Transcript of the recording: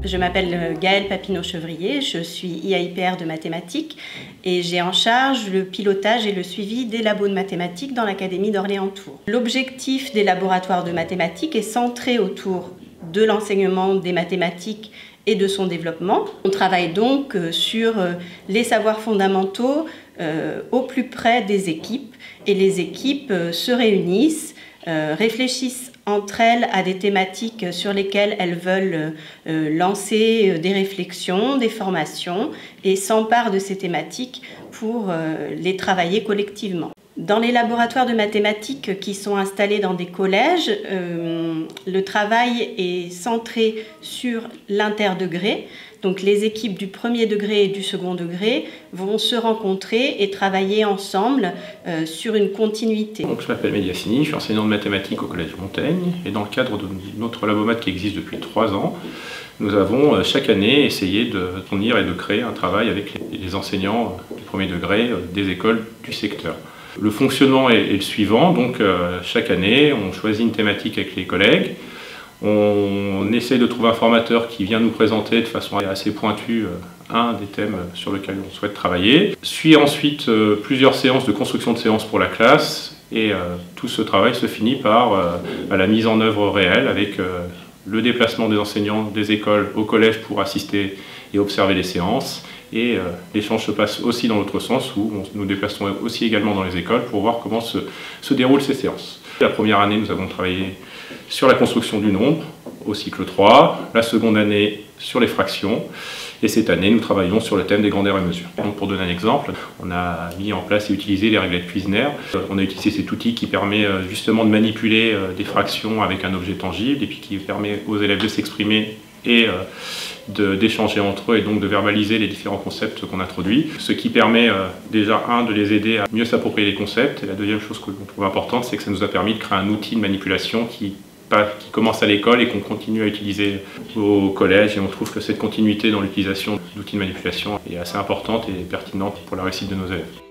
Je m'appelle Gaëlle Papineau-Chevrier, je suis IAIPR de mathématiques et j'ai en charge le pilotage et le suivi des labos de mathématiques dans l'Académie d'Orléans-Tours. L'objectif des laboratoires de mathématiques est centré autour de l'enseignement des mathématiques et de son développement. On travaille donc sur les savoirs fondamentaux au plus près des équipes et les équipes se réunissent, réfléchissent entre elles à des thématiques sur lesquelles elles veulent lancer des réflexions, des formations et s'emparent de ces thématiques pour les travailler collectivement. Dans les laboratoires de mathématiques qui sont installés dans des collèges, le travail est centré sur l'interdegré. Donc les équipes du premier degré et du second degré vont se rencontrer et travailler ensemble sur une continuité. Donc, je m'appelle Mediassini, je suis enseignant de mathématiques au Collège Montaigne et dans le cadre de notre labomat qui existe depuis 3 ans, nous avons chaque année essayé de fournir et de créer un travail avec les enseignants du premier degré des écoles du secteur. Le fonctionnement est le suivant, donc chaque année on choisit une thématique avec les collègues, on essaie de trouver un formateur qui vient nous présenter de façon assez pointue un des thèmes sur lesquels on souhaite travailler. Suit ensuite plusieurs séances de construction de séances pour la classe et tout ce travail se finit par la mise en œuvre réelle avec le déplacement des enseignants des écoles au collège pour assister et observer les séances. Et l'échange se passe aussi dans l'autre sens où nous déplaçons aussi également dans les écoles pour voir comment se déroulent ces séances. La première année, nous avons travaillé sur la construction du nombre au cycle 3, la seconde année sur les fractions, et cette année, nous travaillons sur le thème des grandeurs et mesures. Donc, pour donner un exemple, on a mis en place et utilisé les réglettes Cuisenaire. On a utilisé cet outil qui permet justement de manipuler des fractions avec un objet tangible et puis qui permet aux élèves de s'exprimer et d'échanger entre eux et donc de verbaliser les différents concepts qu'on introduit. Ce qui permet déjà, de les aider à mieux s'approprier les concepts. Et la deuxième chose que l'on trouve importante, c'est que ça nous a permis de créer un outil de manipulation qui commence à l'école et qu'on continue à utiliser au collège. Et on trouve que cette continuité dans l'utilisation d'outils de manipulation est assez importante et pertinente pour la réussite de nos élèves.